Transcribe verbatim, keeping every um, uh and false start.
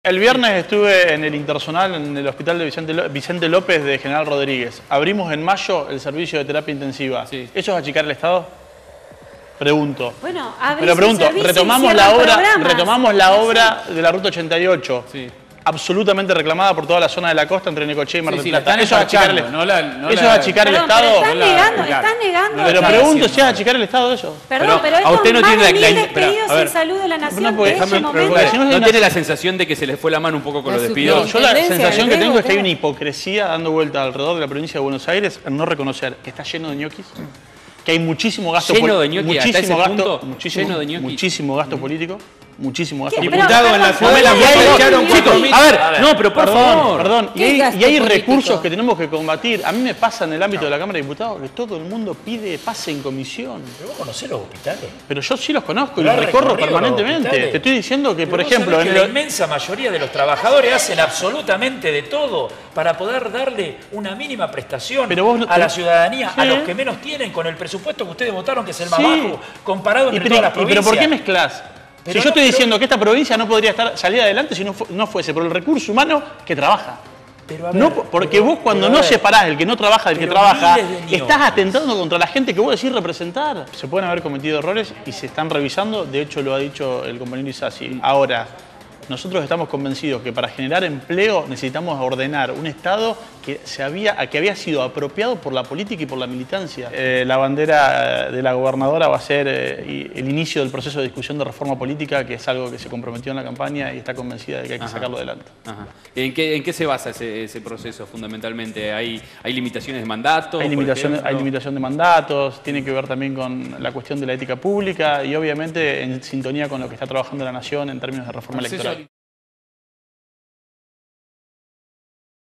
El viernes estuve en el Intersonal, en el hospital de Vicente, Vicente López de General Rodríguez. Abrimos en mayo el servicio de terapia intensiva. Sí. ¿Eso es achicar el Estado? Pregunto. Bueno, Pero pregunto, retomamos la obra, retomamos la obra de la Ruta ochenta y ocho. Sí. Absolutamente reclamada por toda la zona de la costa entre Necochea y Mar del Plata. Sí, sí, ¿Eso es achicar, el, no la, no ¿eso la, es achicar perdón, el Estado? Pero están no negando, la, están negando. Pero pregunto si es achicar el Estado eso. Perdón, pero, pero a usted no tiene la, la, la despedidos a ver, en salud de la nación no, de porque, ese déjame, momento. pero, si no, ¿No tiene la sensación de que se les fue la mano un poco con los despidos? No, yo la sensación que tengo es que hay una hipocresía dando vuelta alrededor de la provincia de Buenos Aires en no reconocer que está lleno de ñoquis, que hay muchísimo gasto lleno de ñoquis, muchísimo hasta ese gasto, punto, muchísimo, lleno de ñoquis. muchísimo gasto político, muchísimo gasto político. Diputado en la ciudad de la echaron cuatro mil. A ver, no, pero por perdón, favor. Perdón, y hay, y hay recursos que tenemos que combatir. A mí me pasa en el ámbito de la Cámara de Diputados que todo el mundo pide pase en comisión. Pero vos conocés los hospitales. Pero yo sí los conozco y los recorro permanentemente. Te estoy diciendo que, por ejemplo... En la inmensa mayoría de los trabajadores hacen absolutamente de todo para poder darle una mínima prestación vos, a la ciudadanía, ¿sí? a los que menos tienen, con el presupuesto que ustedes votaron, que es el más sí. bajo, comparado entre pero, todas las provincias. Pero ¿por qué mezclás? Pero si yo no, estoy diciendo pero... que esta provincia no podría estar salir adelante si no, fu no fuese por el recurso humano que trabaja. Pero a ver, no, porque pero, vos cuando no separás el que no trabaja del que trabaja, estás atentando contra la gente que vos decís representar. Se pueden haber cometido errores y se están revisando, de hecho lo ha dicho el compañero Isasi. Ahora, nosotros estamos convencidos que para generar empleo necesitamos ordenar un Estado que, se había, que había sido apropiado por la política y por la militancia. Eh, la bandera de la gobernadora va a ser eh, el inicio del proceso de discusión de reforma política, que es algo que se comprometió en la campaña y está convencida de que hay que Ajá. sacarlo adelante. Ajá. ¿En, qué, ¿En qué se basa ese, ese proceso fundamentalmente? ¿Hay, hay limitaciones de mandatos? Hay, limitaciones, hay limitación de mandatos, tiene que ver también con la cuestión de la ética pública y obviamente en sintonía con lo que está trabajando la Nación en términos de reforma electoral.